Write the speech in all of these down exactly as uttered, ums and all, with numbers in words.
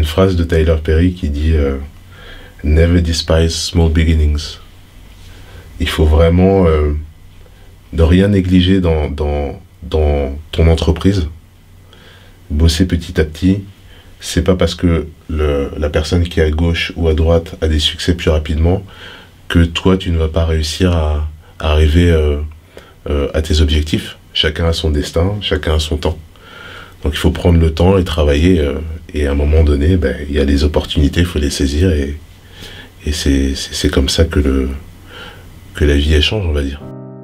phrase de Tyler Perry qui dit euh, « Never despise small beginnings ». Il faut vraiment euh, ne rien négliger dans, dans, dans ton entreprise. Bosser petit à petit. C'est pas parce que le, la personne qui est à gauche ou à droite a des succès plus rapidement que toi, tu ne vas pas réussir à, à arriver euh, euh, à tes objectifs. Chacun a son destin, chacun a son temps. Donc il faut prendre le temps et travailler. Euh, et à un moment donné, ben, il y a les opportunités, il faut les saisir. Et, et c'est, c'est, c'est comme ça que, le, que la vie échange, on va dire.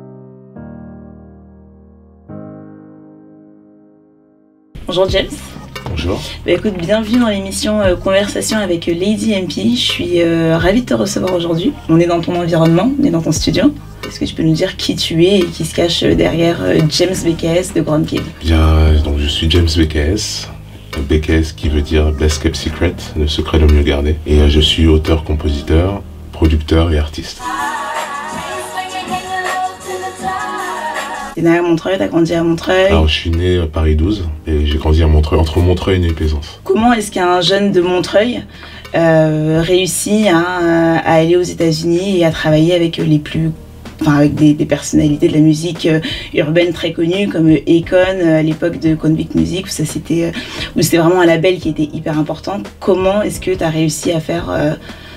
Bonjour James. Bonjour. Bah, écoute, bienvenue dans l'émission euh, Conversation avec Lady M P. Je suis euh, ravie de te recevoir aujourd'hui. On est dans ton environnement, on est dans ton studio. Est-ce que tu peux nous dire qui tu es et qui se cache derrière euh, James B K S de Grand Kid? Bien, donc je suis James B K S. B K S qui veut dire Best Kept Secret, le secret le mieux gardé. Et euh, je suis auteur, compositeur, producteur et artiste. T'es né à Montreuil, t'as grandi à Montreuil. Alors je suis né à Paris douze et j'ai grandi à Montreuil, entre Montreuil et Neuilly-Plaisance. Comment est-ce qu'un jeune de Montreuil euh, réussit à, à aller aux États-Unis et à travailler avec les plus, enfin avec des, des personnalités de la musique euh, urbaine très connues comme Akon euh, à l'époque de Convict Music où ça c'était, euh, où c'était vraiment un label qui était hyper important. Comment est-ce que t'as réussi à faire euh,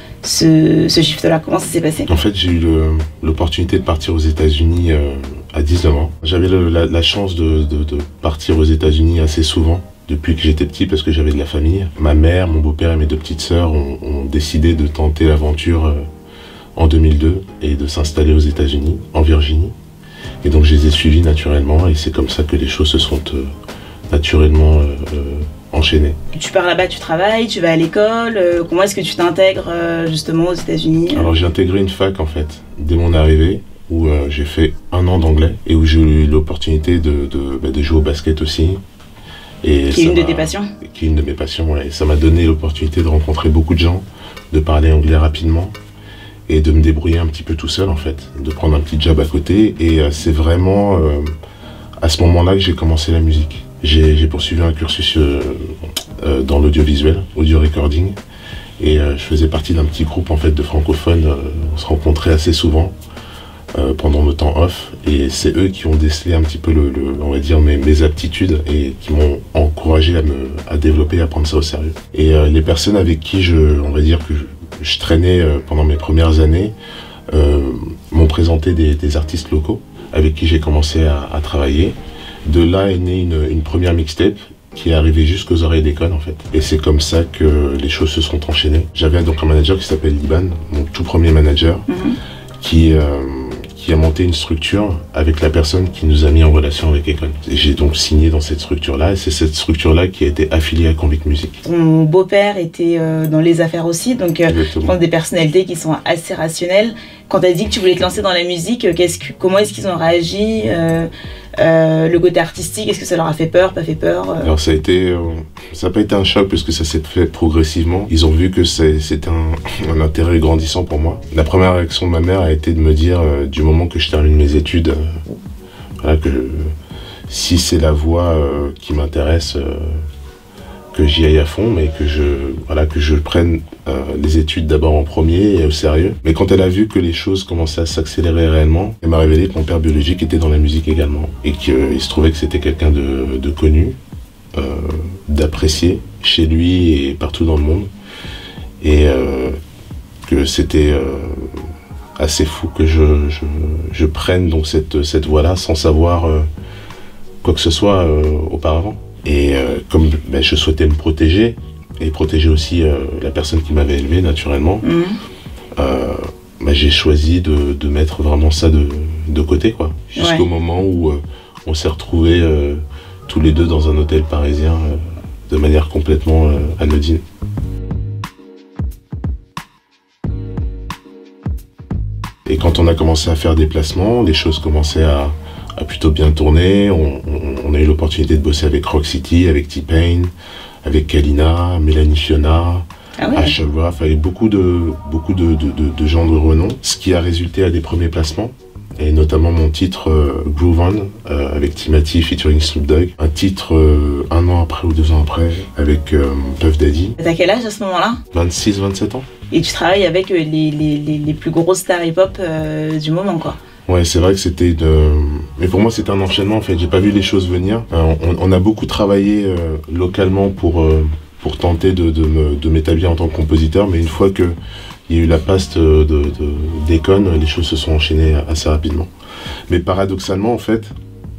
ce, ce shift-là? Comment ça s'est passé? En fait, j'ai eu le, l'opportunité de partir aux États-Unis euh, à dix-neuf ans. J'avais le, la, la chance de, de, de partir aux États-Unis assez souvent depuis que j'étais petit parce que j'avais de la famille. Ma mère, mon beau-père et mes deux petites sœurs ont, ont décidé de tenter l'aventure euh, en deux mille deux et de s'installer aux États-Unis, en Virginie. Et donc je les ai suivis naturellement et c'est comme ça que les choses se sont euh, naturellement euh, euh, enchaînées. Tu pars là-bas, tu travailles, tu vas à l'école. Euh, comment est-ce que tu t'intègres euh, justement aux États-Unis? Alors j'ai intégré une fac en fait dès mon arrivée où euh, j'ai fait un an d'anglais et où j'ai eu l'opportunité de, de, bah, de jouer au basket aussi. Et qui est une de tes passions? Qui est une de mes passions, ouais. Et ça m'a donné l'opportunité de rencontrer beaucoup de gens, de parler anglais rapidement et de me débrouiller un petit peu tout seul en fait, de prendre un petit job à côté. Et euh, c'est vraiment euh, à ce moment-là que j'ai commencé la musique. J'ai, j'ai poursuivi un cursus euh, euh, dans l'audiovisuel, audio recording. Et euh, je faisais partie d'un petit groupe en fait de francophones. Euh, on se rencontrait assez souvent. Euh, pendant nos temps off et c'est eux qui ont décelé un petit peu le, le on va dire mes, mes aptitudes et qui m'ont encouragé à me à développer, à prendre ça au sérieux. Et euh, les personnes avec qui je on va dire que je, je traînais euh, pendant mes premières années euh, m'ont présenté des, des artistes locaux avec qui j'ai commencé à, à travailler. De là est née une, une première mixtape qui est arrivée jusqu'aux oreilles d'Akon en fait. Et c'est comme ça que les choses se sont enchaînées. J'avais donc un manager qui s'appelle Liban, mon tout premier manager, mm-hmm. qui euh, qui a monté une structure avec la personne qui nous a mis en relation avec Akon. J'ai donc signé dans cette structure-là et c'est cette structure-là qui a été affiliée à Convict Music. Ton beau-père était euh, dans les affaires aussi, donc euh, je pense des personnalités qui sont assez rationnelles. Quand tu as dit que tu voulais te lancer dans la musique, qu'est-ce que, comment est-ce qu'ils ont réagi euh, euh, le côté artistique, est-ce que ça leur a fait peur, pas fait peur euh... Alors ça a été, euh, ça n'a pas été un choc puisque ça s'est fait progressivement. Ils ont vu que c'est, c'était un, un intérêt grandissant pour moi. La première réaction de ma mère a été de me dire, euh, du moment que je termine mes études, euh, voilà, que euh, si c'est la voie euh, qui m'intéresse, euh, que j'y aille à fond, mais que je, voilà, que je prenne euh, les études d'abord en premier et au sérieux. Mais quand elle a vu que les choses commençaient à s'accélérer réellement, elle m'a révélé que mon père biologique était dans la musique également. Et qu'il euh, se trouvait que c'était quelqu'un de, de connu, euh, d'apprécié chez lui et partout dans le monde. Et euh, que c'était euh, assez fou que je, je, je prenne donc cette, cette voie-là sans savoir euh, quoi que ce soit euh, auparavant. Et euh, comme ben, je souhaitais me protéger, et protéger aussi euh, la personne qui m'avait élevé naturellement, mmh. euh, ben, j'ai choisi de, de mettre vraiment ça de, de côté, quoi. Jusqu'au ouais. moment où euh, on s'est retrouvés euh, tous les deux dans un hôtel parisien euh, de manière complètement euh, anodine. Et quand on a commencé à faire des placements, les choses commençaient à a plutôt bien tourné. On, on, on a eu l'opportunité de bosser avec Rock City, avec T-Pain, avec Kalina, Mélanie Fiona, ah ouais. Asha, enfin, beaucoup de beaucoup de, de, de, de gens de renom, ce qui a résulté à des premiers placements. Et notamment mon titre euh, Groove On euh, avec Timati featuring Snoop Dogg, un titre euh, un an après ou deux ans après avec euh, Puff Daddy. T'as quel âge à ce moment-là? vingt-six vingt-sept ans. Et tu travailles avec les, les, les, les plus grosses stars hip-hop euh, du moment, quoi. Ouais, c'est vrai que c'était de... Mais pour moi, c'était un enchaînement, en fait. J'ai pas vu les choses venir. Euh, on, on a beaucoup travaillé euh, localement pour, euh, pour tenter de, de, me, de m'établir en tant que compositeur, mais une fois qu'il y a eu la paste de, de, d'Akon, les choses se sont enchaînées assez rapidement. Mais paradoxalement, en fait,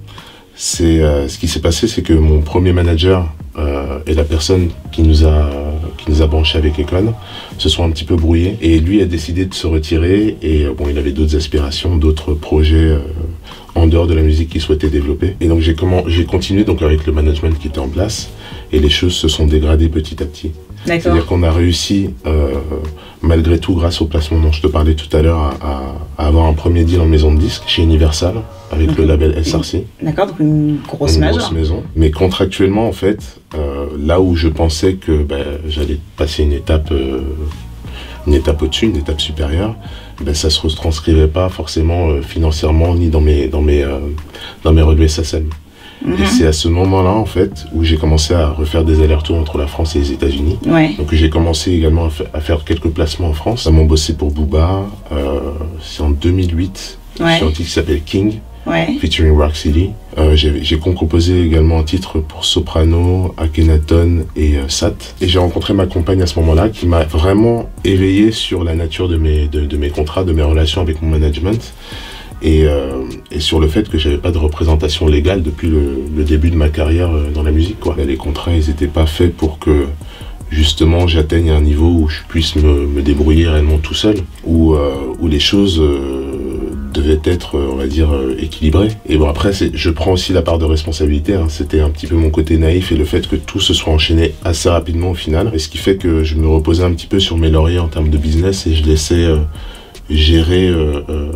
c'est, euh, ce qui s'est passé, c'est que mon premier manager euh, et la personne qui nous a, qui nous a branché avec Akon se sont un petit peu brouillés. Et lui a décidé de se retirer. Et euh, bon, il avait d'autres aspirations, d'autres projets euh, en dehors de la musique qu'il souhaitait développer. Et donc j'ai, comment, j'ai continué donc, avec le management qui était en place. Et les choses se sont dégradées petit à petit. D'accord. C'est-à-dire qu'on a réussi, euh, malgré tout, grâce au placement dont je te parlais tout à l'heure, à, à, à avoir un premier deal en maison de disques chez Universal, avec okay. le label S R C. D'accord, donc une grosse, une major. grosse maison. Mais contractuellement, en fait, euh, là où je pensais que ben, j'allais passer une étape, euh, une étape au-dessus, une étape supérieure, ben, ça ne se retranscrivait pas forcément euh, financièrement ni dans mes, dans mes, euh, dans mes relevés S A C E M. Mm-hmm. Et c'est à ce moment-là, en fait, où j'ai commencé à refaire des allers-retours entre la France et les États-Unis. Ouais. Donc j'ai commencé également à, fa- à faire quelques placements en France. Notamment bossé pour Booba, euh, c'est en deux mille huit, ouais. sur un titre qui s'appelle King, ouais. featuring Rock City. Euh, j'ai, j'ai composé également un titre pour Soprano, Akhenaton et euh, Sat. Et j'ai rencontré ma compagne à ce moment-là, qui m'a vraiment éveillé sur la nature de mes, de, de mes contrats, de mes relations avec mon management. Et, euh, et sur le fait que j'avais pas de représentation légale depuis le, le début de ma carrière euh, dans la musique, quoi. Les contrats, ils étaient pas faits pour que justement j'atteigne un niveau où je puisse me, me débrouiller réellement tout seul, où, euh, où les choses euh, devaient être, on va dire, euh, équilibrées. Et bon, après, c'est, je prends aussi la part de responsabilité, hein. C'était un petit peu mon côté naïf et le fait que tout se soit enchaîné assez rapidement au final. Et ce qui fait que je me reposais un petit peu sur mes lauriers en termes de business et je laissais euh, gérer euh, euh,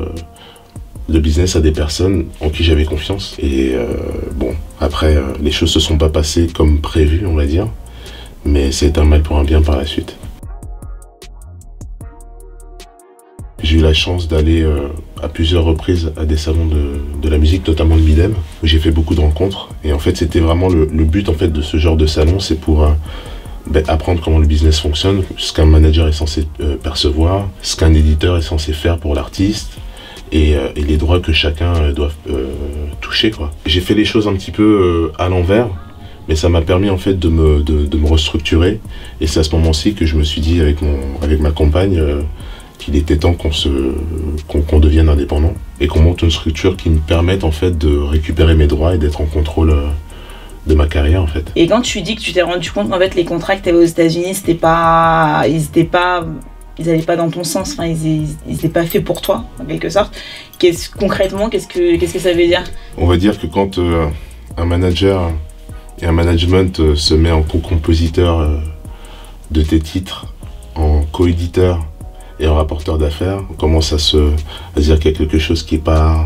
le business à des personnes en qui j'avais confiance. Et euh, bon, après, euh, les choses se sont pas passées comme prévu, on va dire. Mais c'est un mal pour un bien par la suite. J'ai eu la chance d'aller euh, à plusieurs reprises à des salons de, de la musique, notamment le Midem, où j'ai fait beaucoup de rencontres. Et en fait, c'était vraiment le, le but en fait, de ce genre de salon, c'est pour euh, ben, apprendre comment le business fonctionne, ce qu'un manager est censé euh, percevoir, ce qu'un éditeur est censé faire pour l'artiste, et, euh, et les droits que chacun euh, doit euh, toucher, quoi. J'ai fait les choses un petit peu euh, à l'envers, mais ça m'a permis en fait de me, de, de me restructurer. Et c'est à ce moment-ci que je me suis dit avec, mon, avec ma compagne euh, qu'il était temps qu'on, se, qu'on, qu'on devienne indépendant et qu'on monte une structure qui me permette en fait de récupérer mes droits et d'être en contrôle euh, de ma carrière en fait. Et quand tu dis que tu t'es rendu compte qu'en fait les contrats que tu avais aux États-Unis, c'était pas, ils étaient pas, ils allaient pas dans ton sens, enfin ils n'étaient pas faits pour toi en quelque sorte. Qu'est-ce, concrètement, qu'est-ce que, qu'est-ce que ça veut dire? On va dire que quand euh, un manager et un management euh, se met en co-compositeur euh, de tes titres, en co-éditeur et en rapporteur d'affaires, on commence à se à dire qu'il y a quelque chose qui est pas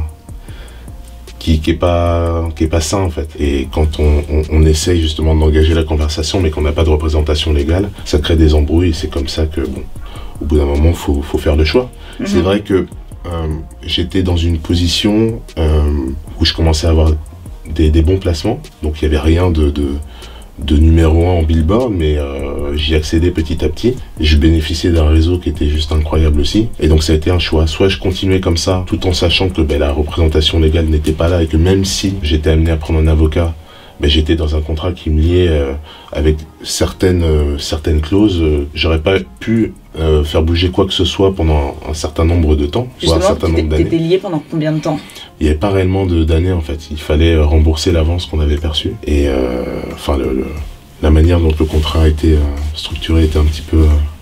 qui, qui est pas qui est pas sain en fait. Et quand on, on, on essaye justement d'engager la conversation mais qu'on n'a pas de représentation légale, ça crée des embrouilles et c'est comme ça que bon, au bout d'un moment faut faut faire le choix. Mm-hmm. C'est vrai que euh, j'étais dans une position euh, où je commençais à avoir Des, des bons placements, donc il n'y avait rien de, de, de numéro un en Billboard, mais euh, j'y accédais petit à petit. Je bénéficiais d'un réseau qui était juste incroyable aussi, et donc ça a été un choix. Soit je continuais comme ça, tout en sachant que ben, la représentation légale n'était pas là, et que même si j'étais amené à prendre un avocat, ben, j'étais dans un contrat qui me liait euh, avec certaines, euh, certaines clauses. Euh, j'aurais pas pu euh, faire bouger quoi que ce soit pendant un, un certain nombre de temps, Justement, soit un certain nombre d'années. T'étais lié pendant combien de temps? Il n'y avait pas réellement de, d'années en fait, il fallait rembourser l'avance qu'on avait perçue. Et euh, enfin, le, le, la manière dont le contrat a été euh, structuré était un petit peu,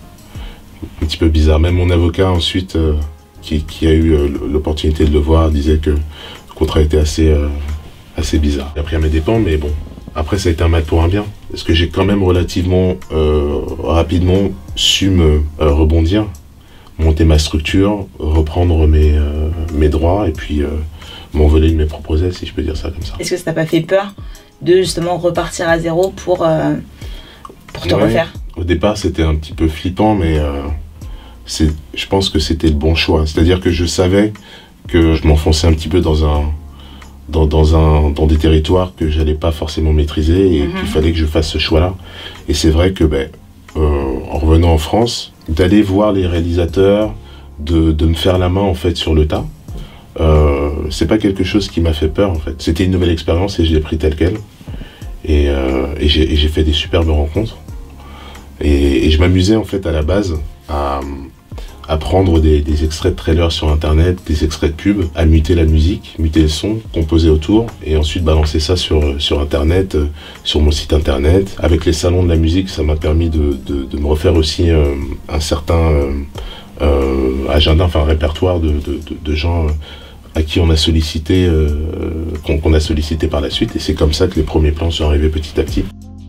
euh, un petit peu bizarre. Même mon avocat ensuite, euh, qui, qui a eu euh, l'opportunité de le voir, disait que le contrat était assez, euh, assez bizarre. J'ai appris à mes dépens, mais bon, après ça a été un mal pour un bien. Parce que j'ai quand même relativement euh, rapidement su me euh, rebondir, monter ma structure, reprendre mes, euh, mes droits et puis euh, m'envoler de mes propres ailes, si je peux dire ça comme ça. Est-ce que ça t'a pas fait peur de justement repartir à zéro pour, euh, pour te ouais, refaire? Au départ, c'était un petit peu flippant, mais euh, c'est, je pense que c'était le bon choix. C'est-à-dire que je savais que je m'enfonçais un petit peu dans un, dans, dans, un, dans des territoires que j'allais pas forcément maîtriser et mm-hmm. qu'il fallait que je fasse ce choix-là. Et c'est vrai que, ben, euh, en revenant en France, d'aller voir les réalisateurs, de, de me faire la main en fait sur le tas, euh, c'est pas quelque chose qui m'a fait peur en fait. C'était une nouvelle expérience et je l'ai pris telle quelle. Et, euh, et j'ai fait des superbes rencontres. Et, et je m'amusais en fait à la base à, à prendre des, des extraits de trailers sur internet, des extraits de pub, à muter la musique, muter le son, composer autour et ensuite balancer ça sur, sur internet, euh, sur mon site internet. Avec les salons de la musique, ça m'a permis de, de, de me refaire aussi euh, un certain euh, euh, agenda, enfin un répertoire de, de, de, de gens à qui on a sollicité, euh, qu'on qu'on a sollicité par la suite. Et c'est comme ça que les premiers plans sont arrivés petit à petit.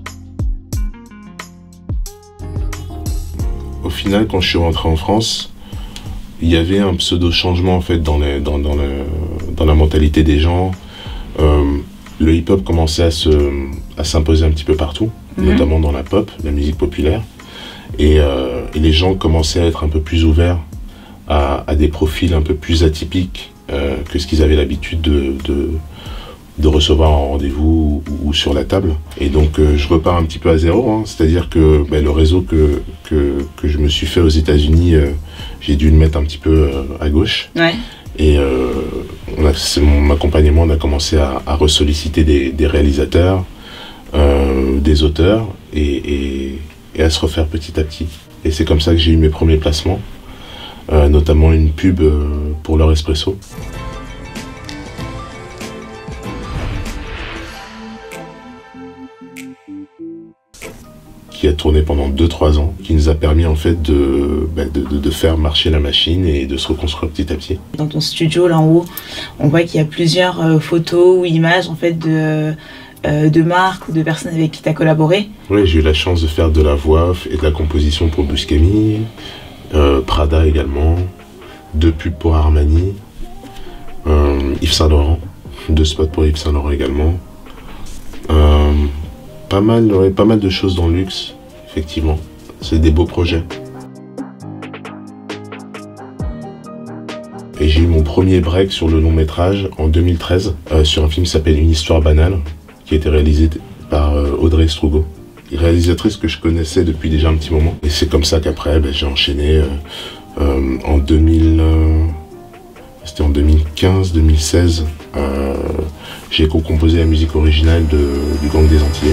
Au final, quand je suis rentré en France, il y avait un pseudo-changement en fait dans, les, dans, dans, le, dans la mentalité des gens. Euh, le hip-hop commençait à se, à s'imposer un petit peu partout, mmh. notamment dans la pop, la musique populaire. Et, euh, et les gens commençaient à être un peu plus ouverts à, à des profils un peu plus atypiques euh, que ce qu'ils avaient l'habitude de, de, de recevoir en rendez-vous ou, ou sur la table. Et donc euh, je repars un petit peu à zéro, hein. C'est-à-dire que ben, le réseau que, que, que je me suis fait aux États-Unis, euh, j'ai dû le mettre un petit peu euh, à gauche. Ouais. Et euh, c'est mon accompagnement, on a commencé à, à ressolliciter des, des réalisateurs, euh, des auteurs et, et, et à se refaire petit à petit. Et c'est comme ça que j'ai eu mes premiers placements, euh, notamment une pub euh, pour leur espresso. Qui a tourné pendant deux trois ans, qui nous a permis en fait de, bah, de, de, de faire marcher la machine et de se reconstruire petit à petit. Dans ton studio là en haut, on voit qu'il y a plusieurs euh, photos ou images en fait de, euh, de marques ou de personnes avec qui tu as collaboré. Oui, j'ai eu la chance de faire de la voix off et de la composition pour Buscemi, euh, Prada également, deux pubs pour Armani, euh, Yves Saint Laurent, deux spots pour Yves Saint Laurent également. Euh, Pas mal, ouais, pas mal de choses dans le luxe, effectivement. C'est des beaux projets. Et j'ai eu mon premier break sur le long métrage en deux mille treize, euh, sur un film qui s'appelle Une histoire banale, qui a été réalisé par euh, Audrey Strugo, une réalisatrice que je connaissais depuis déjà un petit moment. Et c'est comme ça qu'après, ben, j'ai enchaîné euh, euh, en deux mille... Euh, c'était en deux mille quinze deux mille seize. Euh, j'ai co-composé la musique originale de, du Gang des Antillais.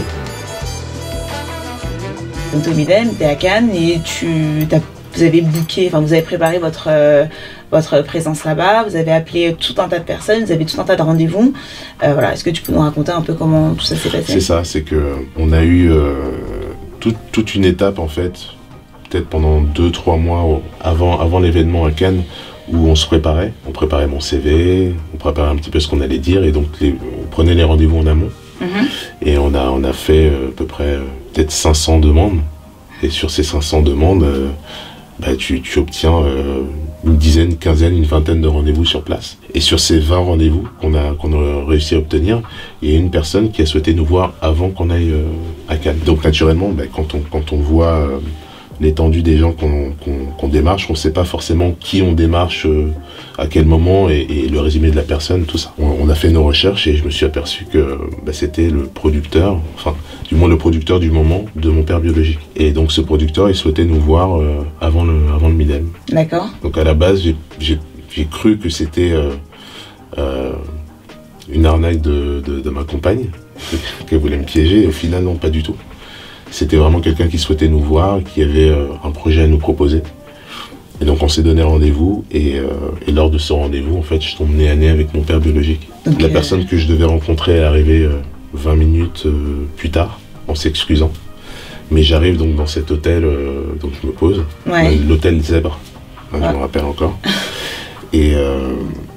Donc Tomidem, tu es à Cannes et tu, vous avez booké, enfin vous avez préparé votre, euh, votre présence là-bas, vous avez appelé tout un tas de personnes, vous avez tout un tas de rendez-vous. Euh, voilà, est-ce que tu peux nous raconter un peu comment tout ça s'est passé? C'est ça, c'est qu'on a eu euh, tout, toute une étape en fait, peut-être pendant deux trois mois avant, avant l'événement à Cannes, où on se préparait, on préparait mon C V, on préparait un petit peu ce qu'on allait dire et donc les, on prenait les rendez-vous en amont. Mmh. Et on a, on a fait euh, à peu près euh, peut-être cinq cents demandes et sur ces cinq cents demandes, euh, bah, tu, tu obtiens euh, une dizaine, une quinzaine, une vingtaine de rendez-vous sur place. Et sur ces vingt rendez-vous qu'on a, qu'on a réussi à obtenir, il y a une personne qui a souhaité nous voir avant qu'on aille euh, à Cannes. Donc naturellement, bah, quand, on, quand on voit euh, l'étendue des gens qu'on qu'on, qu'on démarche, on ne sait pas forcément qui on démarche, euh, à quel moment et, et le résumé de la personne, tout ça. On, on a fait nos recherches et je me suis aperçu que bah, c'était le producteur, enfin du moins le producteur du moment de mon père biologique. Et donc ce producteur, il souhaitait nous voir euh, avant le, avant le Midem. D'accord. Donc à la base, j'ai cru que c'était euh, euh, une arnaque de, de, de ma compagne, qu'elle voulait me piéger, et au final non, pas du tout. C'était vraiment quelqu'un qui souhaitait nous voir, qui avait euh, un projet à nous proposer. Et donc on s'est donné rendez-vous et, euh, et lors de ce rendez-vous, en fait, je tombe nez à nez avec mon père biologique. Okay. La personne que je devais rencontrer est arrivée euh, vingt minutes euh, plus tard, en s'excusant. Mais j'arrive donc dans cet hôtel, euh, donc je me pose, ouais. l'hôtel Zèbre, hein, ouais. Je me rappelle encore. Et euh,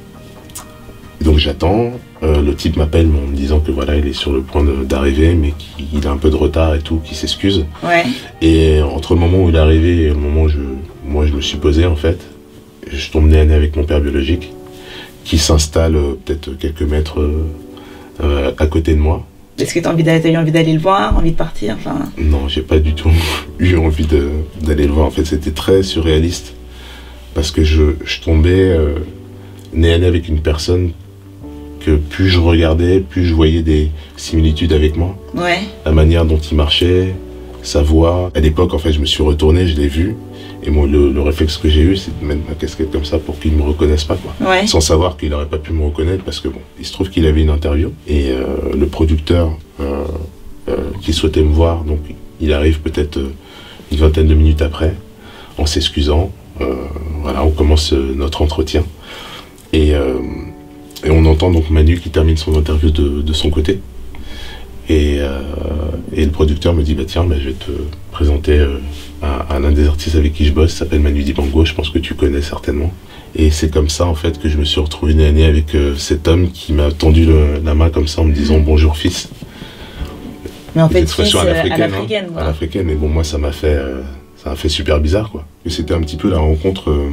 donc j'attends. Euh, le type m'appelle en me disant que voilà, il est sur le point d'arriver, mais qu'il a un peu de retard et tout, qu'il s'excuse. Ouais. Et entre le moment où il est arrivé et le moment où je, moi je me suis posé, en fait, je tombe nez à nez avec mon père biologique, qui s'installe euh, peut-être quelques mètres euh, euh, à côté de moi. Est-ce que tu as envie d'aller, envie d'aller le voir, envie de partir, enfin... Non, j'ai pas du tout eu envie d'aller le voir. En fait, c'était très surréaliste, parce que je, je tombais euh, nez à nez avec une personne que plus je regardais, plus je voyais des similitudes avec moi. Ouais. La manière dont il marchait, sa voix. À l'époque, en fait, je me suis retourné, je l'ai vu. Et moi, le, le réflexe que j'ai eu, c'est de mettre ma casquette comme ça pour qu'il ne me reconnaisse pas, quoi. Ouais. Sans savoir qu'il n'aurait pas pu me reconnaître parce que bon, il se trouve qu'il avait une interview. Et euh, le producteur euh, euh, qui souhaitait me voir, donc il arrive peut-être euh, une vingtaine de minutes après, en s'excusant. Euh, voilà, on commence euh, notre entretien. Et, euh, et on entend donc Manu qui termine son interview de, de son côté. Et, euh, et le producteur me dit, bah tiens, bah, je vais te présenter euh, à, à l'un des artistes avec qui je bosse, il s'appelle Manu Dibango, je pense que tu connais certainement. Et c'est comme ça en fait que je me suis retrouvé nez à nez avec euh, cet homme qui m'a tendu le, la main comme ça en me disant bonjour fils. Mais en fait, fils à à l'africaine, l'africaine. hein, à l'africaine. Et bon, moi ça m'a fait, euh, ça m'a fait super bizarre quoi. Et c'était un petit peu la rencontre euh,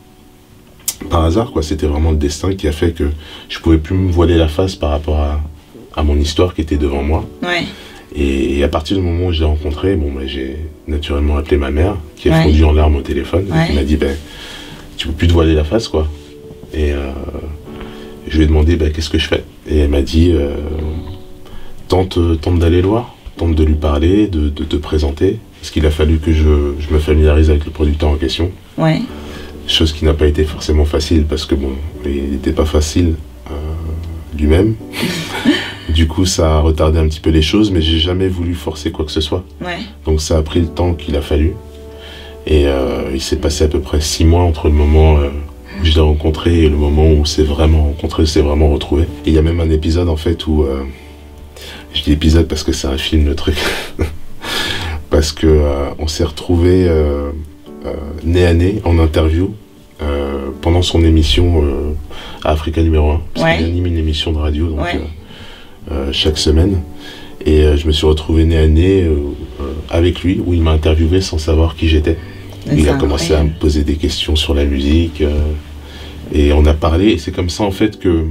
par hasard quoi. C'était vraiment le destin qui a fait que je pouvais plus me voiler la face par rapport à à mon histoire qui était devant moi. Ouais. Et, et à partir du moment où je l'ai rencontré, bon, bah, j'ai naturellement appelé ma mère, qui a ouais. fondu en larmes au téléphone, ouais. et qui m'a dit, bah, tu peux plus te voiler la face, quoi. Et euh, je lui ai demandé, bah, qu'est-ce que je fais? Et elle m'a dit, euh, tente, tente d'aller le voir, tente de lui parler, de, de te présenter, parce qu'il a fallu que je, je me familiarise avec le producteur en question. Ouais. Chose qui n'a pas été forcément facile, parce que bon, il n'était pas facile euh, lui-même. Du coup, ça a retardé un petit peu les choses, mais j'ai jamais voulu forcer quoi que ce soit. Ouais. Donc ça a pris le temps qu'il a fallu. Et euh, il s'est passé à peu près six mois entre le moment euh, où je l'ai rencontré et le moment où on s'est vraiment rencontré, s'est vraiment retrouvé. Et il y a même un épisode en fait où... Euh, je dis épisode parce que c'est un film, le truc. Parce que euh, on s'est retrouvé euh, euh, nez à nez en interview euh, pendant son émission euh, à Africa numéro un. Parce ouais. qu'il anime une émission de radio. Donc, ouais. euh, Euh, chaque semaine et euh, je me suis retrouvé nez à nez euh, euh, avec lui où il m'a interviewé sans savoir qui j'étais. Il a commencé à me poser des questions sur la musique euh, et on a parlé et c'est comme ça en fait que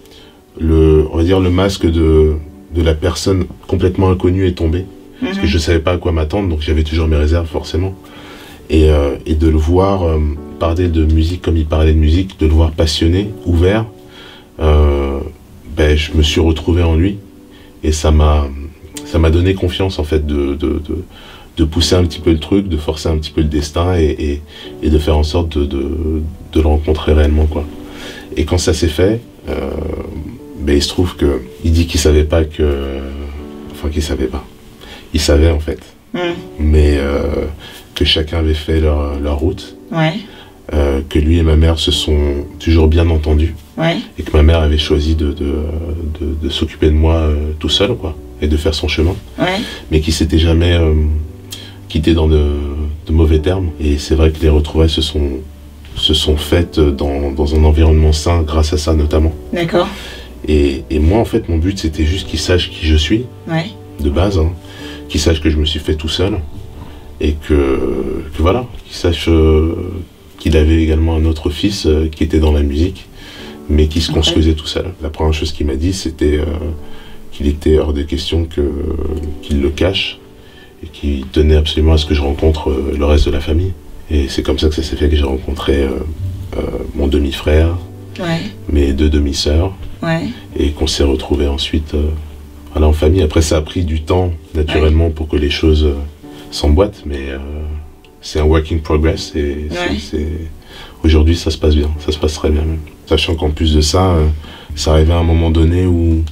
le, on va dire le masque de, de la personne complètement inconnue est tombé. Mm-hmm. Parce que je savais pas à quoi m'attendre donc j'avais toujours mes réserves forcément et, euh, et de le voir euh, parler de musique comme il parlait de musique, de le voir passionné, ouvert euh, ben, je me suis retrouvé en lui et ça m'a ça m'a donné confiance en fait de, de, de, de pousser un petit peu le truc, de forcer un petit peu le destin et, et, et de faire en sorte de, de, de le rencontrer réellement quoi. Et quand ça s'est fait, euh, ben, il se trouve que il dit qu'il savait pas que, enfin qu'il savait pas, il savait en fait, mm. mais euh, que chacun avait fait leur, leur route. Ouais. Euh, que lui et ma mère se sont toujours bien entendus ouais. et que ma mère avait choisi de, de, de, de s'occuper de moi euh, tout seul quoi, et de faire son chemin, ouais. mais qui s'était jamais euh, quitté dans de, de mauvais termes. Et c'est vrai que les retrouvailles se sont, se sont faites dans, dans un environnement sain grâce à ça notamment. D'accord. Et, et moi en fait mon but c'était juste qu'il sache qui je suis, ouais. de base, hein, qu'il sache que je me suis fait tout seul et que, que voilà, qu'il sache... Euh, qu'il avait également un autre fils euh, qui était dans la musique, mais qui se okay. construisait tout seul. La première chose qu'il m'a dit, c'était euh, qu'il était hors de question que, qu'il le cache, et qu'il tenait absolument à ce que je rencontre euh, le reste de la famille. Et c'est comme ça que ça s'est fait que j'ai rencontré euh, euh, mon demi-frère, ouais. mes deux demi-sœurs, ouais. et qu'on s'est retrouvés ensuite euh, voilà, en famille. Après, ça a pris du temps, naturellement, ouais. pour que les choses euh, s'emboîtent, mais... Euh, c'est un work in progress et ouais. c'est, c'est... aujourd'hui ça se passe bien, ça se passe très bien même. Sachant qu'en plus de ça, euh, ça arrivait à un moment donné où,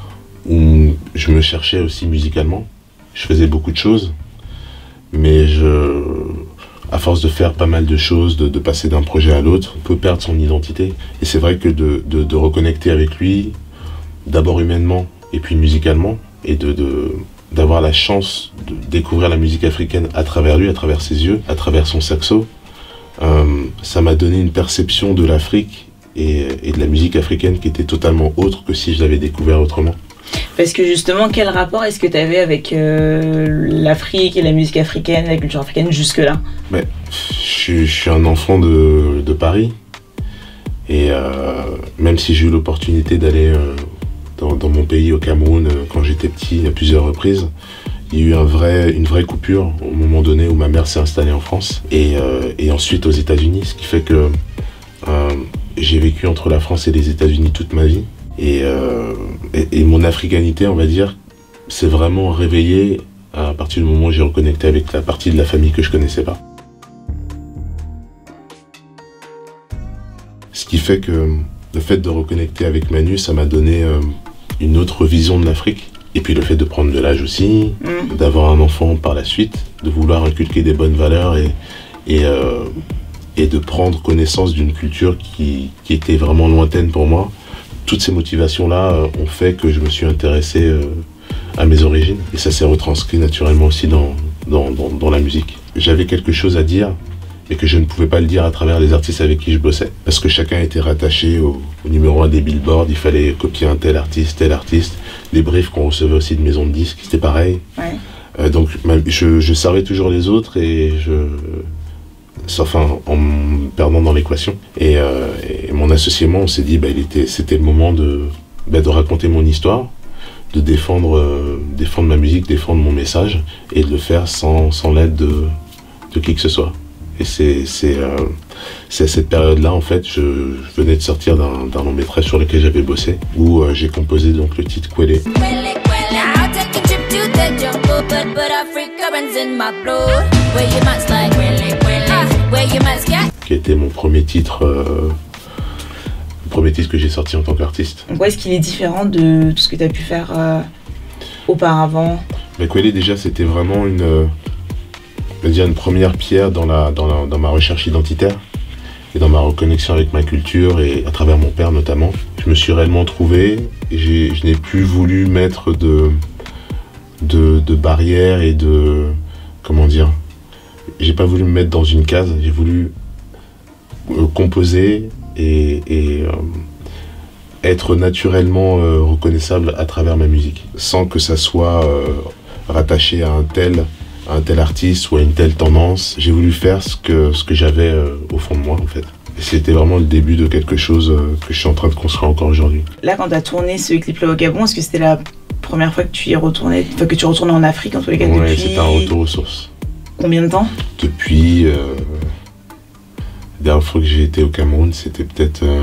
où je me cherchais aussi musicalement. Je faisais beaucoup de choses, mais je, à force de faire pas mal de choses, de, de passer d'un projet à l'autre, on peut perdre son identité. Et c'est vrai que de, de, de reconnecter avec lui, d'abord humainement et puis musicalement, et de... de d'avoir la chance de découvrir la musique africaine à travers lui, à travers ses yeux, à travers son saxo, euh, ça m'a donné une perception de l'Afrique et, et de la musique africaine qui était totalement autre que si je l'avais découvert autrement. Parce que justement, quel rapport est-ce que tu avais avec euh, l'Afrique et la musique africaine, la culture africaine jusque-là? Mais, je, je suis un enfant de, de Paris et euh, même si j'ai eu l'opportunité d'aller... Euh, Dans, dans mon pays, au Cameroun, quand j'étais petit, à plusieurs reprises, il y a eu un vrai, une vraie coupure au moment donné où ma mère s'est installée en France et, euh, et ensuite aux États-Unis, ce qui fait que euh, j'ai vécu entre la France et les États-Unis toute ma vie. Et, euh, et, et mon africanité, on va dire, s'est vraiment réveillée à partir du moment où j'ai reconnecté avec la partie de la famille que je connaissais pas. Ce qui fait que le fait de reconnecter avec Manu, ça m'a donné euh, une autre vision de l'Afrique. Et puis le fait de prendre de l'âge aussi, mmh. d'avoir un enfant par la suite, de vouloir inculquer des bonnes valeurs et, et, euh, et de prendre connaissance d'une culture qui, qui était vraiment lointaine pour moi. Toutes ces motivations-là euh, ont fait que je me suis intéressé euh, à mes origines. Et ça s'est retranscrit naturellement aussi dans, dans, dans, dans la musique. J'avais quelque chose à dire, mais que je ne pouvais pas le dire à travers les artistes avec qui je bossais. Parce que chacun était rattaché au, au numéro un des billboards, il fallait copier un tel artiste, tel artiste. Les briefs qu'on recevait aussi de maisons de disques, c'était pareil. Ouais. Euh, donc je, je servais toujours les autres et je... Enfin, en me perdant dans l'équation. Et, euh, et mon associé et moi, on s'est dit, bah, il était, c'était le moment de, bah, de raconter mon histoire, de défendre, euh, défendre ma musique, défendre mon message, et de le faire sans, sans l'aide de, de qui que ce soit. Et c'est, c'est, euh, c'est à cette période-là, en fait, je, je venais de sortir d'un, d'un long métrage sur lequel j'avais bossé, où euh, j'ai composé donc le titre Kwele. Qui était mon premier titre, euh, le premier titre que j'ai sorti en tant qu'artiste. Donc, est-ce qu'il est différent de tout ce que tu as pu faire euh, auparavant? Mais Kwele, déjà, c'était vraiment une... Euh, je veux dire une première pierre dans, la, dans, la, dans ma recherche identitaire et dans ma reconnexion avec ma culture et à travers mon père notamment. Je me suis réellement trouvé et j'ai, je n'ai plus voulu mettre de, de, de barrières et de... Comment dire? J'ai pas voulu me mettre dans une case, j'ai voulu euh, composer et, et euh, être naturellement euh, reconnaissable à travers ma musique, sans que ça soit euh, rattaché à un tel... un tel artiste ou à une telle tendance. J'ai voulu faire ce que, ce que j'avais euh, au fond de moi en fait. Et c'était vraiment le début de quelque chose euh, que je suis en train de construire encore aujourd'hui. Là, quand tu as tourné ce clip-là au Gabon, est-ce que c'était la première fois que tu y retournais, enfin que tu retournais en Afrique en tous les cas? Ouais, depuis... c'était un retour aux sources. Combien de temps? Depuis... Euh, la dernière fois que j'ai été au Cameroun, c'était peut-être euh,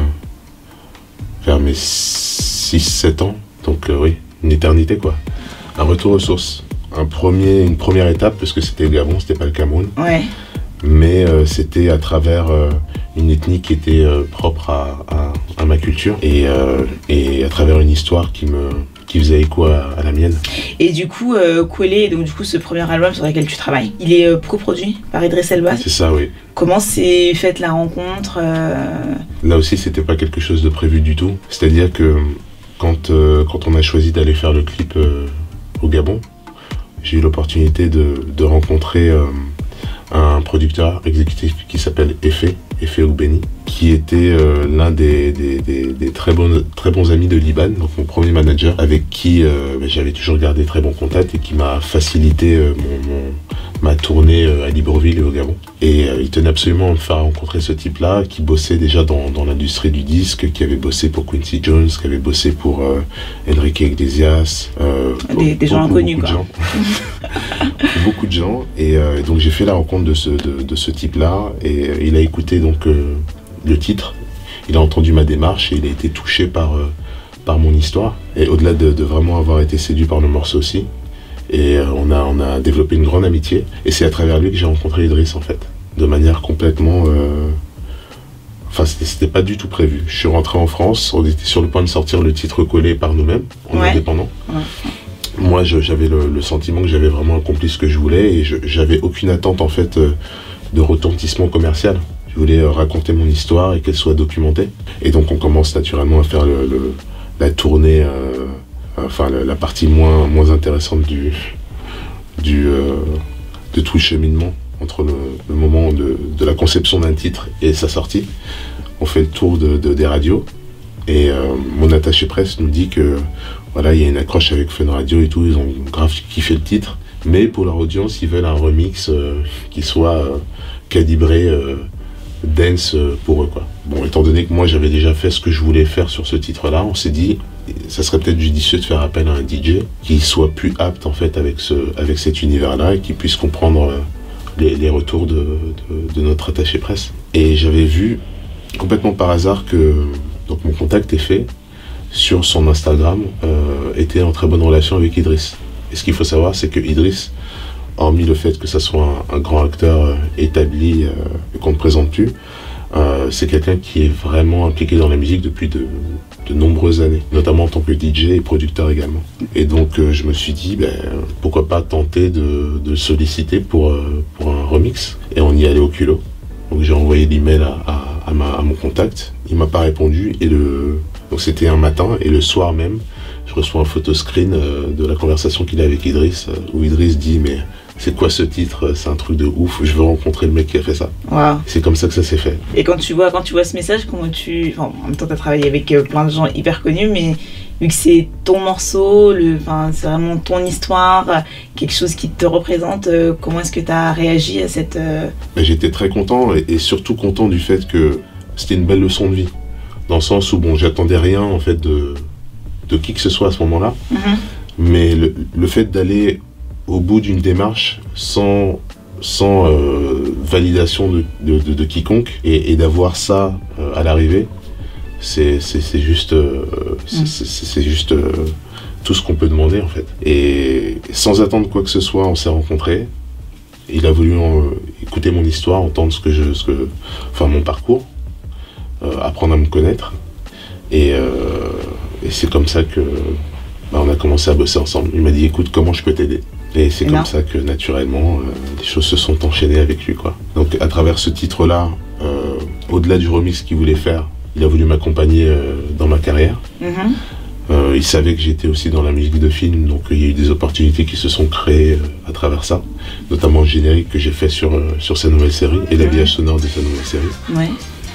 vers mes six sept ans. Donc euh, oui, une éternité quoi. Un retour aux sources. Un premier, une première étape, parce que c'était le Gabon, c'était pas le Cameroun. Ouais. Mais euh, c'était à travers euh, une ethnie qui était euh, propre à, à, à ma culture et, euh, et à travers une histoire qui, me, qui faisait écho à, à la mienne. Et du coup, euh, Kwele, donc du coup ce premier album sur lequel tu travailles, il est euh, coproduit par Idriss Elba. C'est ça, oui. Comment s'est faite la rencontre euh... Là aussi, c'était pas quelque chose de prévu du tout. C'est-à-dire que quand, euh, quand on a choisi d'aller faire le clip euh, au Gabon, j'ai eu l'opportunité de, de rencontrer euh, un producteur exécutif qui s'appelle Effet, Effet Ogbeni, qui était euh, l'un des, des, des, des très, bons, très bons amis de Liban, donc mon premier manager, avec qui euh, j'avais toujours gardé très bon contact et qui m'a facilité euh, mon, mon, ma tournée euh, à Libreville et au Gabon. Et euh, il tenait absolument à me faire rencontrer ce type-là, qui bossait déjà dans, dans l'industrie du disque, qui avait bossé pour Quincy Jones, qui avait bossé pour euh, Enrique Iglesias, euh, des, des gens inconnus quoi. Gens. Beaucoup de gens. Et euh, donc j'ai fait la rencontre de ce, de, de ce type-là, et euh, il a écouté donc euh, le titre, il a entendu ma démarche et il a été touché par, euh, par mon histoire. Et au-delà de, de vraiment avoir été séduit par le morceau aussi, et euh, on, a, on a développé une grande amitié. Et c'est à travers lui que j'ai rencontré Idriss en fait, de manière complètement... Euh... Enfin, c'était, c'était pas du tout prévu. Je suis rentré en France, on était sur le point de sortir le titre Kwele par nous-mêmes, en ouais. indépendant. Ouais. Moi, je, j'avais le, le sentiment que j'avais vraiment accompli ce que je voulais et je, j'avais aucune attente en fait euh, de retentissement commercial. Je voulais euh, raconter mon histoire et qu'elle soit documentée. Et donc on commence naturellement à faire le, le, la tournée, euh, enfin la, la partie moins, moins intéressante du, du, euh, de tout le cheminement entre le, le moment de, de la conception d'un titre et sa sortie. On fait le tour de, de, des radios et euh, mon attaché presse nous dit que voilà, il y a une accroche avec Fun Radio et tout, ils ont grave kiffé le titre, mais pour leur audience, ils veulent un remix euh, qui soit euh, calibré euh, dance euh, pour eux, quoi. Bon, étant donné que moi j'avais déjà fait ce que je voulais faire sur ce titre-là, on s'est dit, ça serait peut-être judicieux de faire appel à un D J qui soit plus apte en fait avec, ce, avec cet univers-là et qui puisse comprendre euh, les, les retours de, de, de notre attaché presse. Et j'avais vu complètement par hasard que donc mon contact est fait sur son Instagram, euh, était en très bonne relation avec Idriss. Et ce qu'il faut savoir, c'est que Idriss, hormis le fait que ça soit un, un grand acteur euh, établi euh, et qu'on ne présente plus, euh, c'est quelqu'un qui est vraiment impliqué dans la musique depuis de, de nombreuses années, notamment en tant que D J et producteur également. Et donc euh, je me suis dit, ben, pourquoi pas tenter de, de solliciter pour, euh, pour un remix. Et on y allait au culot. Donc j'ai envoyé l'email à, à, à, ma, à mon contact, il m'a pas répondu, et le... donc c'était un matin, et le soir même, je reçois un photoscreen euh, de la conversation qu'il a avec Idriss, euh, où Idriss dit, mais c'est quoi ce titre? C'est un truc de ouf, je veux rencontrer le mec qui a fait ça. Wow. C'est comme ça que ça s'est fait. Et quand tu vois, quand tu vois ce message, comment tu... Enfin, en même temps, tu as travaillé avec euh, plein de gens hyper connus, mais vu que c'est ton morceau, le... enfin, c'est vraiment ton histoire, quelque chose qui te représente, euh, comment est-ce que tu as réagi à cette... Euh... J'étais très content, et, et surtout content du fait que c'était une belle leçon de vie. Dans le sens où, bon, j'attendais rien, en fait, de, de qui que ce soit à ce moment-là, mm-hmm. mais le, le fait d'aller au bout d'une démarche sans, sans euh, validation de, de, de, de quiconque, et, et d'avoir ça euh, à l'arrivée, c'est juste, euh, mm. c'est juste euh, tout ce qu'on peut demander, en fait. Et sans attendre quoi que ce soit, on s'est rencontrés. Il a voulu euh, écouter mon histoire, entendre ce que je, ce que, enfin, mon parcours, euh, apprendre à me connaître. Et, euh, et c'est comme ça que bah, on a commencé à bosser ensemble. Il m'a dit, écoute, comment je peux t'aider? Et c'est comme ça que, naturellement, euh, les choses se sont enchaînées avec lui, quoi. Donc, à travers ce titre-là, euh, au-delà du remix qu'il voulait faire, il a voulu m'accompagner euh, dans ma carrière. Mm-hmm. euh, il savait que j'étais aussi dans la musique de film, donc il y a eu des opportunités qui se sont créées euh, à travers ça, notamment le générique que j'ai fait sur, euh, sur sa nouvelle série, et l'habillage sonore de sa nouvelle série. Ouais.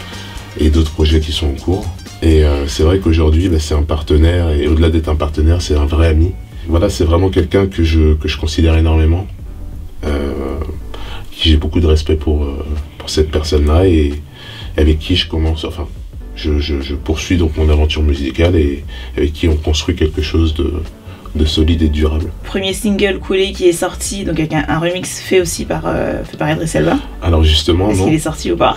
Et d'autres projets qui sont en cours. Et euh, c'est vrai qu'aujourd'hui, bah, c'est un partenaire, et au-delà d'être un partenaire, c'est un vrai ami. Voilà, c'est vraiment quelqu'un que je, que je considère énormément, euh, qui j'ai beaucoup de respect pour, euh, pour cette personne-là, et avec qui je commence, enfin, je, je, je poursuis donc mon aventure musicale, et avec qui on construit quelque chose de, de solide et durable. Premier single Coulé qui est sorti, donc avec un, un remix fait aussi par, euh, fait par Idriss Elba. Alors justement, non. Est-ce qu'il est sorti ou pas?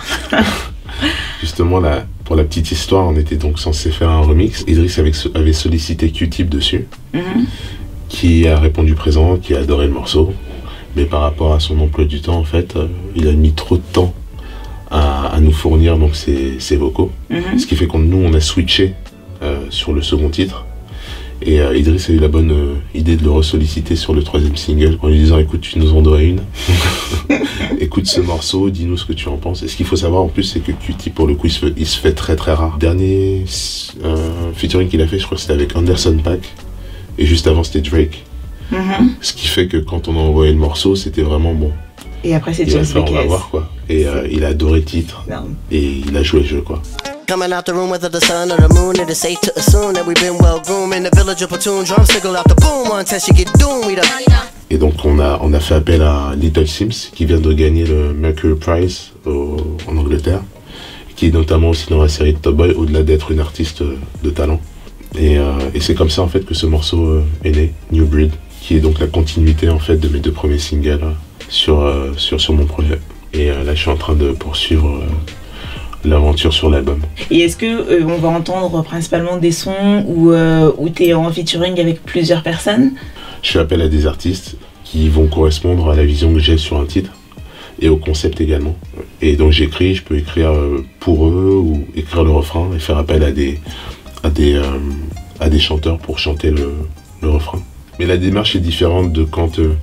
Justement, là, pour la petite histoire, on était donc censé faire un remix. Idriss avait, avait sollicité Q-Tip dessus, mm-hmm. qui a répondu présent, qui a adoré le morceau. Mais par rapport à son emploi du temps, en fait, euh, il a mis trop de temps à, à nous fournir donc ses, ses vocaux. Mm-hmm. Ce qui fait que nous, on a switché euh, sur le second titre. Et euh, Idriss a eu la bonne euh, idée de le ressolliciter sur le troisième single en lui disant, écoute, tu nous en dois une. Écoute ce morceau, dis-nous ce que tu en penses. Et ce qu'il faut savoir en plus, c'est que Q-Tip, pour le coup, il se fait, il se fait très très rare. Dernier euh, featuring qu'il a fait, je crois que c'était avec Anderson .Paak. Et juste avant, c'était Drake. Mm-hmm. Ce qui fait que quand on a envoyé le morceau, c'était vraiment bon. Et après, c'est James Vegas. On va voir, quoi. Et euh, il a adoré le titre. Non. Et il a joué le jeu, quoi. Coming out the room whether the sun or the moon, it is safe to assume that we've been well groomed in the village of platoon. Drums signal out the boom one test you get doomed. We Et donc on a on a fait appel à Little Sims qui vient de gagner le Mercury Prize au, en Angleterre, qui est notamment aussi dans la série de Top Boy, au-delà d'être une artiste de talent. Et, euh, et c'est comme ça en fait que ce morceau euh, est né, New Breed, qui est donc la continuité en fait de mes deux premiers singles euh, sur euh, sur sur mon projet. Et euh, là je suis en train de poursuivre euh, l'aventure sur l'album. Et est-ce que euh, on va entendre principalement des sons où, euh, où tu es en featuring avec plusieurs personnes? Je fais appel à des artistes qui vont correspondre à la vision que j'ai sur un titre et au concept également. Et donc j'écris, je peux écrire pour eux ou écrire le refrain et faire appel à des, à des, euh, à des chanteurs pour chanter le, le refrain. Mais la démarche est différente de quand euh,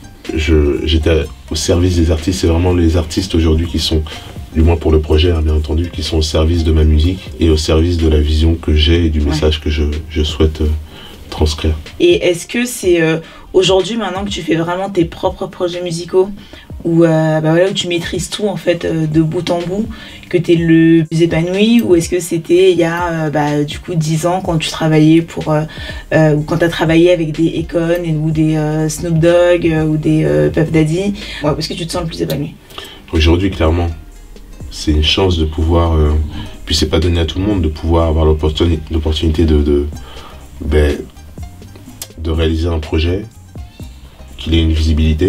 j'étais au service des artistes. C'est vraiment les artistes aujourd'hui qui sont, du moins pour le projet hein, bien entendu, qui sont au service de ma musique et au service de la vision que j'ai et du message ouais. que je, je souhaite euh, transcrire. Et est-ce que c'est euh, aujourd'hui maintenant que tu fais vraiment tes propres projets musicaux où, euh, bah voilà, où tu maîtrises tout en fait euh, de bout en bout, que tu es le plus épanoui, ou est-ce que c'était il y a euh, bah, du coup dix ans quand tu travaillais pour euh, euh, ou quand tu as travaillé avec des Akon ou des euh, Snoop Dogg euh, ou des euh, Puff Daddy, ouais, est-ce que tu te sens le plus épanoui? Aujourd'hui clairement c'est une chance de pouvoir euh, puis c'est pas donné à tout le monde de pouvoir avoir l'opportunité de, de, ben, de réaliser un projet, qu'il ait une visibilité,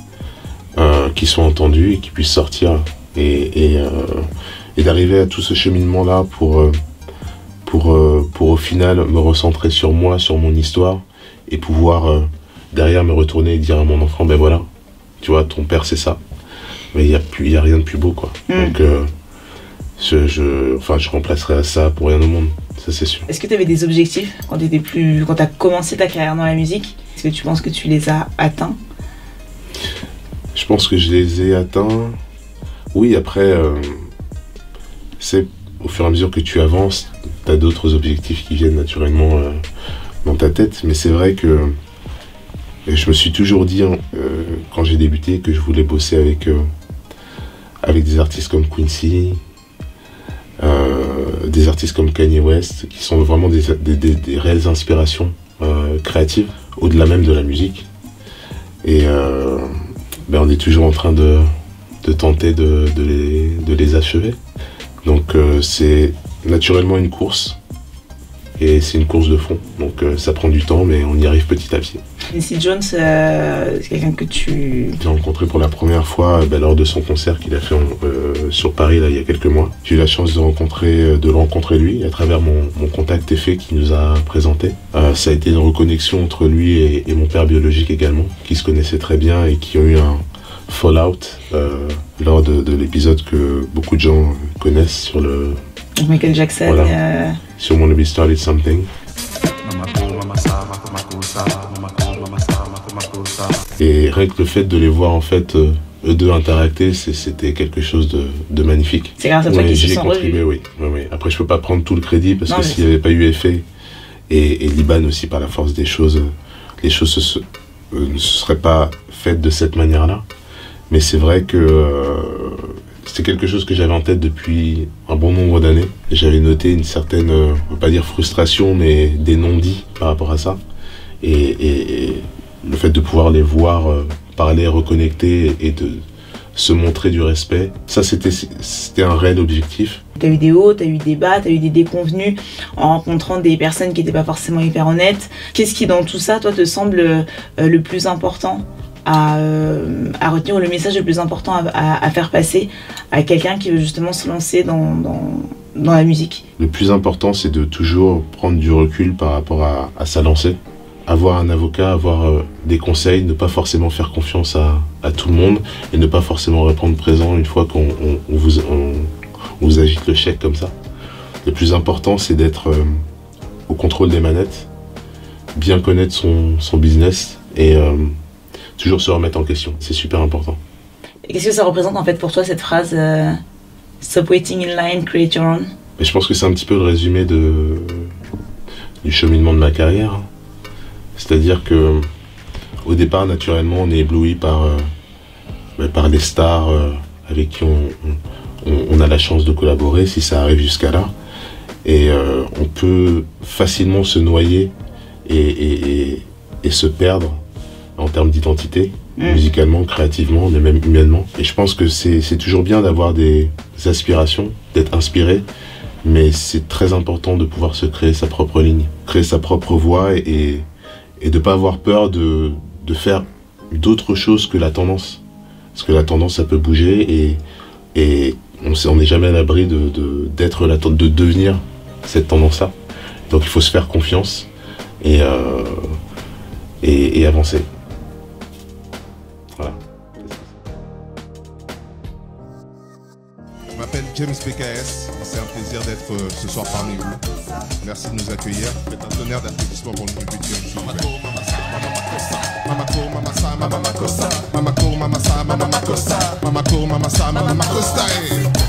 euh, qu'il soit entendu et qu'il puisse sortir et, et, euh, et d'arriver à tout ce cheminement là pour, euh, pour, euh, pour au final me recentrer sur moi, sur mon histoire, et pouvoir euh, derrière me retourner et dire à mon enfant, ben voilà, tu vois, ton père c'est ça. Mais il n'y a, y a rien de plus beau, quoi. Mm. Donc, euh, je, je, enfin, je remplacerai ça pour rien au monde, ça c'est sûr. Est-ce que tu avais des objectifs quand tu plus, quand tu as commencé ta carrière dans la musique? Est-ce que tu penses que tu les as atteints? Je pense que je les ai atteints. Oui, après, euh, c'est au fur et à mesure que tu avances, tu as d'autres objectifs qui viennent naturellement euh, dans ta tête. Mais c'est vrai que je me suis toujours dit, euh, quand j'ai débuté, que je voulais bosser avec, euh, avec des artistes comme Quincy, euh, des artistes comme Kanye West, qui sont vraiment des, des, des, des réelles inspirations euh, créatives, au-delà même de la musique. Et euh, ben on est toujours en train de, de tenter de, de, les, de les achever. Donc euh, c'est naturellement une course. Et c'est une course de fond, donc euh, ça prend du temps, mais on y arrive petit à petit. Quincy Jones, euh, c'est quelqu'un que tu... J'ai rencontré pour la première fois bah, lors de son concert qu'il a fait euh, sur Paris là, il y a quelques mois. J'ai eu la chance de, rencontrer, de le rencontrer lui à travers mon, mon contact Effet qu'il nous a présenté. Euh, ça a été une reconnexion entre lui et, et mon père biologique également, qui se connaissaient très bien et qui ont eu un fallout euh, lors de, de l'épisode que beaucoup de gens connaissent sur le... Michael Jackson. Voilà. Euh... Sur Wanna Be Started Something. Et rien que le fait de les voir en fait euh, eux deux interacter, c'était quelque chose de, de magnifique. C'est grâce à toi qu'ils se sont contribué, oui, oui, oui. Après je peux pas prendre tout le crédit parce non, que s'il n'y avait pas eu Effet et, et Liban aussi par la force des choses, les choses se, se, euh, ne se seraient pas faites de cette manière-là. Mais c'est vrai que euh, c'est quelque chose que j'avais en tête depuis un bon nombre d'années. J'avais noté une certaine, euh, on va pas dire frustration, mais des non-dits par rapport à ça. Et, et, et le fait de pouvoir les voir euh, parler, reconnecter et de se montrer du respect, ça c'était c'était un réel objectif. Tu as eu des hauts, tu as eu des bas, tu as eu des déconvenus en rencontrant des personnes qui n'étaient pas forcément hyper honnêtes. Qu'est-ce qui dans tout ça, toi, te semble euh, le plus important À, euh, à retenir, ou le message le plus important à, à, à faire passer à quelqu'un qui veut justement se lancer dans, dans, dans la musique? Le plus important, c'est de toujours prendre du recul par rapport à, à sa lancée. Avoir un avocat, avoir euh, des conseils, ne pas forcément faire confiance à, à tout le monde et ne pas forcément répondre présent une fois qu'on on, on vous, on, on vous agite le chèque comme ça. Le plus important, c'est d'être euh, au contrôle des manettes, bien connaître son, son business et euh, toujours se remettre en question, c'est super important. Et qu'est-ce que ça représente en fait pour toi cette phrase euh, « Stop waiting in line, create your own » ? Et je pense que c'est un petit peu le résumé de, du cheminement de ma carrière. C'est-à-dire que au départ, naturellement, on est ébloui par, euh, par des stars euh, avec qui on, on, on a la chance de collaborer, si ça arrive jusqu'à là. Et euh, on peut facilement se noyer et, et, et, et se perdre en termes d'identité, mmh. musicalement, créativement, mais même humainement. Et je pense que c'est toujours bien d'avoir des aspirations, d'être inspiré, mais c'est très important de pouvoir se créer sa propre ligne, créer sa propre voie et, et, et de ne pas avoir peur de, de faire d'autres choses que la tendance. Parce que la tendance, ça peut bouger et, et on n'est jamais à l'abri de, de, d'être la, de devenir cette tendance-là. Donc il faut se faire confiance et, euh, et, et avancer. Voilà. Je m'appelle James B K S, c'est un plaisir d'être euh, ce soir parmi vous. Merci de nous accueillir. Faites un tonnerre d'applaudissements pour le public. Mamako, mamasa, mamamakosa, mamako, mamasa, mamamakosa, mamako, mamasa, mamamakosa.